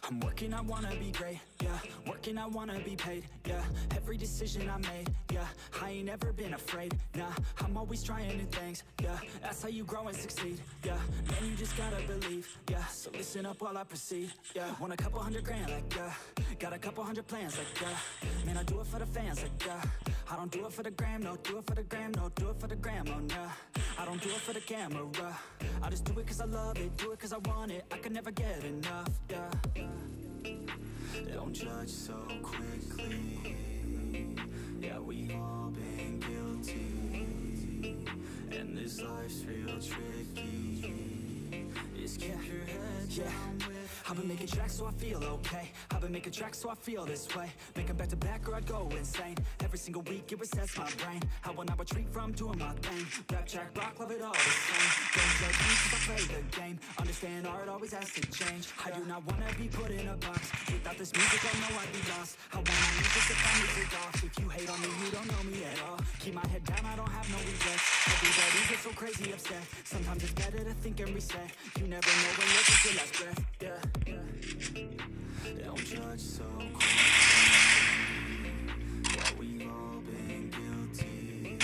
I'm working, I wanna be great, yeah. Working, I wanna be paid, yeah. Every decision I made, yeah. I ain't ever been afraid, nah. I'm always trying new things, yeah. That's how you grow and succeed, yeah. Man, you just gotta believe, yeah. So listen up while I proceed, yeah. Want a couple $100 grand, like, yeah. Got a couple hundred plans, like, yeah. Man, I do it for the fans, like, yeah. I don't do it for the gram, no. Do it for the gram, no. Do it for the gram, oh, nah. I don't do it for the camera, I just do it cause I love it. Do it cause I want it. I can never get enough, yeah. Don't judge so quickly. Yeah, we've all been guilty, and this life's real tricky. Just keep your head down with me. I've been making tracks so I feel okay. I've been making tracks so I feel this way. Make them back to back or I'd go insane. Every single week it resets my brain. I will not retreat from doing my thing. Rap, track, rock, love it all the same. Don't judge me cause I play the game. Understand art always has to change. I do not wanna be put in a box. Without this music I know I'd be lost. I want my music to finally take off. If you hate on me, you don't know me at all. Keep my head down, I don't have no regrets. Everybody gets so crazy upset. Sometimes it's better to think and reset. You never know when you'll take your last breath, yeah. Don't judge so quickly. Yeah, we've all been guilty.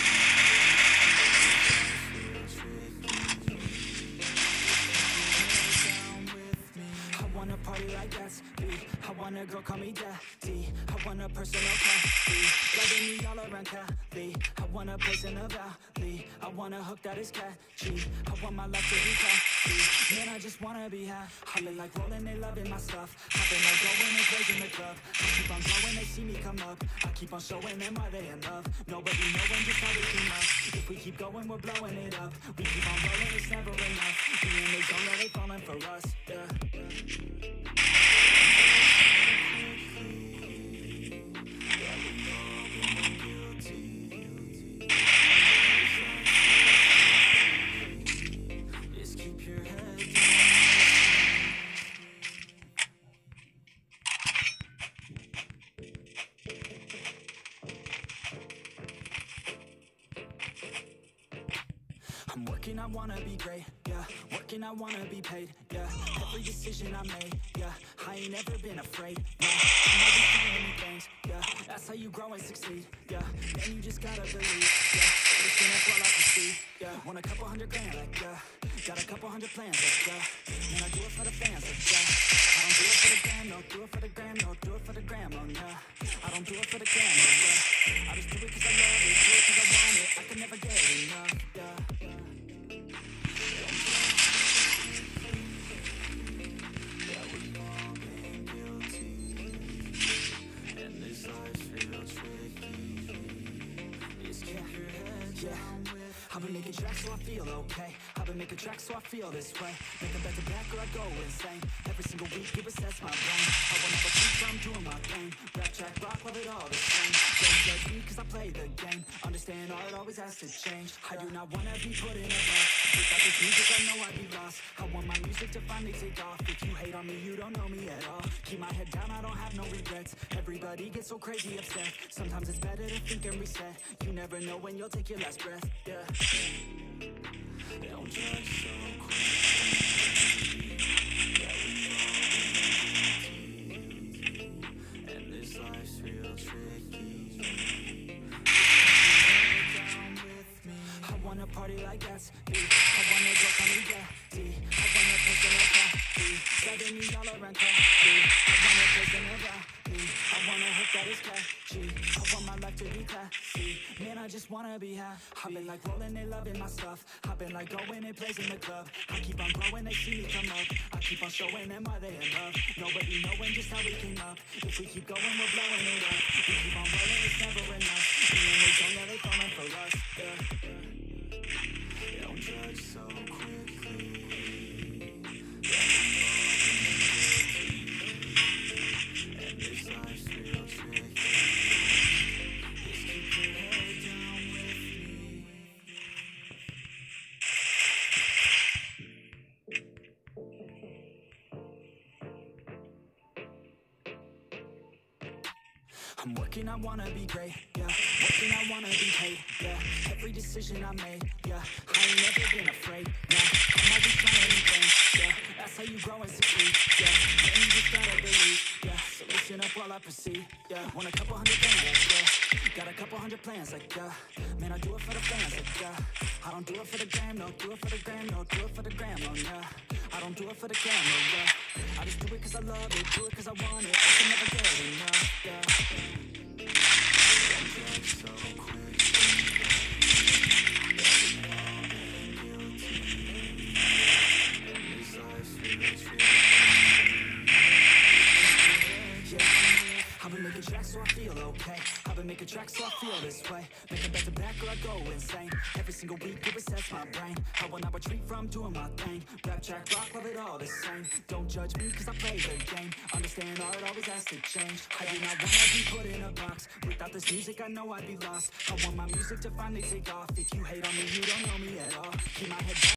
It's real tricky. Down with me. I wanna party like Gatsby. I want a girl call me daddy. I want a personal coffee. Loving me all around Cali. I want a place in the valley. I want a hook that is catchy. I want my life to be classy. Man, I just wanna be high. I've been like rolling, they loving my stuff. I've been like going and crazy in the club. I keep on growing, they see me come up. I keep on showing them why they in love. Nobody knowing just how we came up. If we keep going, we're blowing it up. We keep on rolling, it's never enough. Me and they don't know they falling for us, yeah. I'm working, I wanna be great, yeah. Working, I wanna be paid, yeah. Every decision I made, yeah. I ain't ever been afraid, yeah. I'm always trying new things, yeah. That's how you grow and succeed, yeah. And you just gotta believe, yeah. Listen up while I proceed, yeah. Want a couple $100 grand, like, yeah. Got a couple hundred plans, like, yeah. Man, I do it for the fans, like, yeah. I don't do it for the gram, no. Do it for the gram, no. Do it for the gram, oh, nah. I don't do it for the camera, yeah. I just do it cause I love it. Do it cause I want it. I can never get enough, yeah. I've been making tracks so I feel okay. I've been making tracks so I feel this way. Make them back to back or I go insane. Every single week it resets my brain. I will never keep from doing my thing. Rap, track, rock, love it all the same. Don't judge me cause I play the game. Understand art always has to change. I do not wanna be put in a box. Without this music I know I'd be lost. I want my music to finally take off. If you hate on me you don't know me at all. Keep my head down, I don't have no regrets. Everybody gets so crazy upset. Sometimes it's better to think and reset. You never know when you'll take your last breath, yeah. Don't judge so quickly. Yeah, we've all been guilty, and this life's real tricky. Down with me. I wanna party like Gatsby. I wanna go call me daddy. I wanna personal coffee. Loving me all around Cali. I want a place in the valley. I want a hook that is catchy. I want my life to be classy. Man, I just wanna be high. I've been like rolling, they loving my stuff. I've been like going and plays in the club. I keep on growing, they see me come up. I keep on showing them why they in love. Nobody knowing just how we came up. If we keep going, we're blowing it up. We keep on rolling, it's never enough. Me and they don't know they falling for us, yeah. Don't judge so quickly. I'm working, I wanna be great, yeah. working, I wanna be paid, yeah. Every decision I made, yeah. I ain't never been afraid, nah. I'm always trying new things, yeah. That's how you grow and succeed, yeah. And you just gotta believe, yeah. So listen up while I proceed, yeah. Want a couple hundred bands, yeah. Got a couple hundred plans, like, yeah. Man, I do it for the fans, like, yeah. I don't do it for the gram, no. Do it for the gram, no. Do it for the gram, no, yeah. I don't do it for the camera, yeah. I just do it cause I love it, do it cause I want it. I can never get enough, yeah. So quick. I've been making tracks so I feel okay. I've been making tracks so I feel this way. Making back to back or I go insane. Every single week it resets my brain. I will not retreat from doing my thing. Rap, track, rock, love it all the same. Don't judge me cause I play the game. Understand art always has to change. I do not wanna be put in a box. Without this music I know I'd be lost. I want my music to finally take off. If you hate on me you don't know me at all. Keep my head down.